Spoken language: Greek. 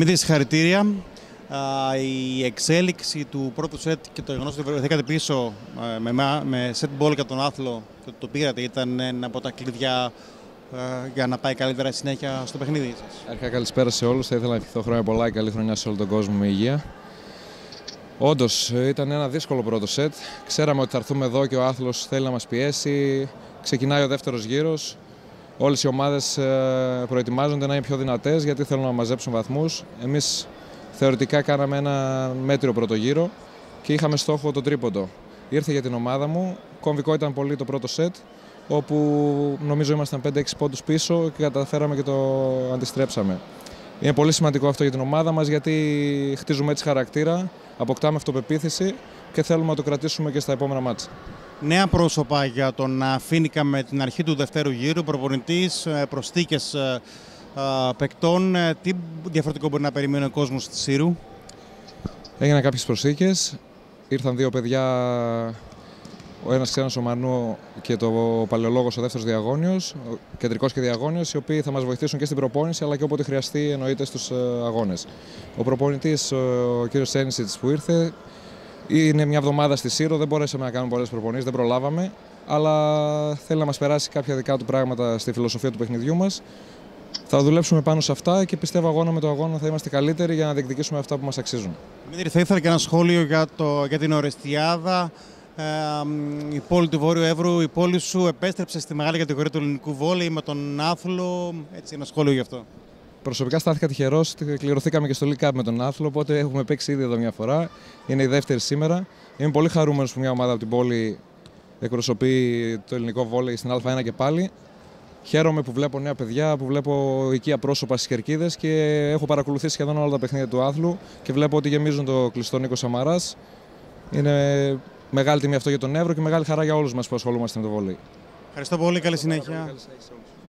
Δημήτρη, συγχαρητήρια. Η εξέλιξη του πρώτου σετ και το γεγονός ότι βρεθήκατε πίσω με σετ μπολ για τον άθλο και το πήρατε ήταν ένα από τα κλειδιά για να πάει καλύτερα η συνέχεια στο παιχνίδι σας. Αρχικά καλησπέρα σε όλους. Θα ήθελα να ευχηθώ χρόνια πολλά και καλή χρονιά σε όλο τον κόσμο με υγεία. Όντως ήταν ένα δύσκολο πρώτο σετ. Ξέραμε ότι θα έρθουμε εδώ και ο άθλος θέλει να μας πιέσει. Ξεκινάει ο δεύτερος γύρος. Όλες οι ομάδες προετοιμάζονται να είναι πιο δυνατές γιατί θέλουν να μαζέψουν βαθμούς. Εμείς θεωρητικά κάναμε ένα μέτριο πρώτο γύρο και είχαμε στόχο το τρίποντο. Ήρθε για την ομάδα μου. Κομβικό ήταν πολύ το πρώτο σετ, όπου νομίζω ήμασταν 5-6 πόντους πίσω και καταφέραμε και το αντιστρέψαμε. Είναι πολύ σημαντικό αυτό για την ομάδα μας γιατί χτίζουμε έτσι χαρακτήρα, αποκτάμε αυτοπεποίθηση και θέλουμε να το κρατήσουμε και στα επόμενα μάτσα. Νέα πρόσωπα για τον Φίνικα με την αρχή του δευτέρου γύρου, προπονητής, προσθήκες παικτών. Τι διαφορετικό μπορεί να περιμένει ο κόσμος της Σύρου? Έγιναν κάποιες προσθήκες, ήρθαν δύο παιδιά, ο ένας ξένος ο Μανού και το παλαιολόγος ο δεύτερος διαγώνιος, ο κεντρικός και διαγώνιος, οι οποίοι θα μας βοηθήσουν και στην προπόνηση αλλά και όποτε χρειαστεί εννοείται στους αγώνες. Ο προπονητής, ο κύριος Σένισιτς που ήρθε, είναι μια εβδομάδα στη Σύρο, δεν μπορέσαμε να κάνουμε πολλές προπονήσεις, δεν προλάβαμε, αλλά θέλει να μας περάσει κάποια δικά του πράγματα στη φιλοσοφία του παιχνιδιού μας. Θα δουλέψουμε πάνω σε αυτά και πιστεύω αγώνα με το αγώνα θα είμαστε καλύτεροι για να διεκδικήσουμε αυτά που μας αξίζουν. Δημήτρη, θα ήθελα και ένα σχόλιο για την Ορεστιάδα. Η πόλη του Βόρειου Εύρου, η πόλη σου επέστρεψε στη μεγάλη κατηγορία του ελληνικού βόλεϊ με τον άθλο. Έτσι, ένα σχόλιο γι' αυτό. Προσωπικά στάθηκα τυχερός, κληρωθήκαμε και στο League Cup με τον άθλο, οπότε έχουμε παίξει ήδη εδώ μια φορά. Είναι η δεύτερη σήμερα. Είμαι πολύ χαρούμενος που μια ομάδα από την πόλη εκπροσωπεί το ελληνικό βόλεϊ στην Α1 και πάλι. Χαίρομαι που βλέπω νέα παιδιά, που βλέπω οικία πρόσωπα στις κερκίδες και έχω παρακολουθήσει σχεδόν όλα τα παιχνίδια του άθλου και βλέπω ότι γεμίζουν το κλειστό Νίκο Σαμαράς. Είναι μεγάλη τιμή αυτό για τον Εύρο και μεγάλη χαρά για όλους μας που ασχολούμαστε με το βόλεϊ. Ευχαριστώ πολύ, καλή συνέχεια.